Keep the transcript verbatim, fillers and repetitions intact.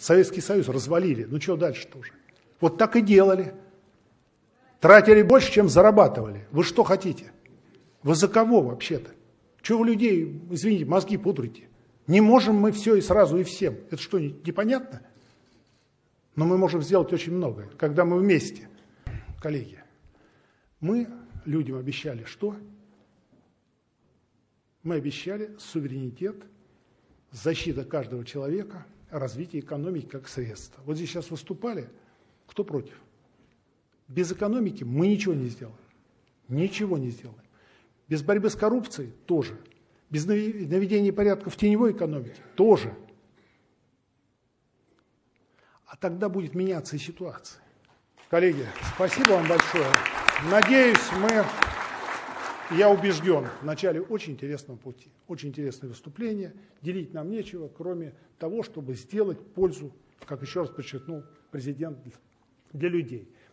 Советский Союз развалили. Ну что дальше-то уже? Вот так и делали. Тратили больше, чем зарабатывали. Вы что хотите? Вы за кого вообще-то? Чего вы людей, извините, мозги пудрите? Не можем мы все и сразу, и всем. Это что, непонятно? Но мы можем сделать очень многое, когда мы вместе. Коллеги, мы людям обещали что? Мы обещали суверенитет, защита каждого человека, развитие экономики как средство. Вот здесь сейчас выступали, кто против? Без экономики мы ничего не сделаем. Ничего не сделаем. Без борьбы с коррупцией тоже. Без наведения порядка в теневой экономике тоже. А тогда будет меняться и ситуация. Коллеги, спасибо вам большое. Надеюсь, мы, я убежден, в начале очень интересного пути. Очень интересное выступление. Делить нам нечего, кроме того, чтобы сделать пользу, как еще раз подчеркнул президент, для людей.